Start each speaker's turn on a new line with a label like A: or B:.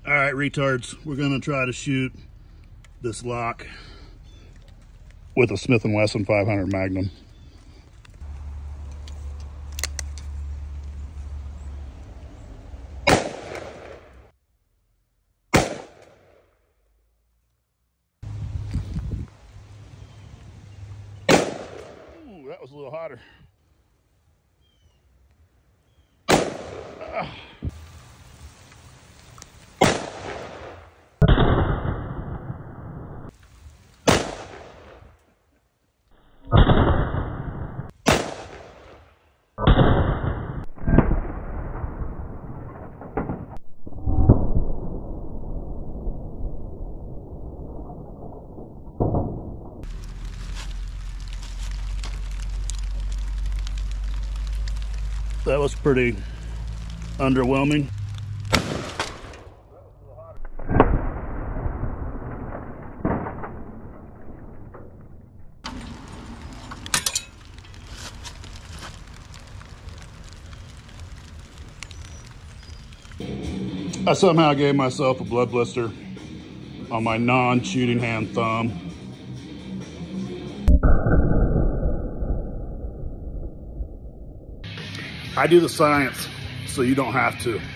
A: All right, retards, we're gonna try to shoot this lock with a Smith & Wesson 500 Magnum. Ooh, that was a little hotter. That was pretty underwhelming. I somehow gave myself a blood blister on my non-shooting hand thumb. I do the science, so you don't have to.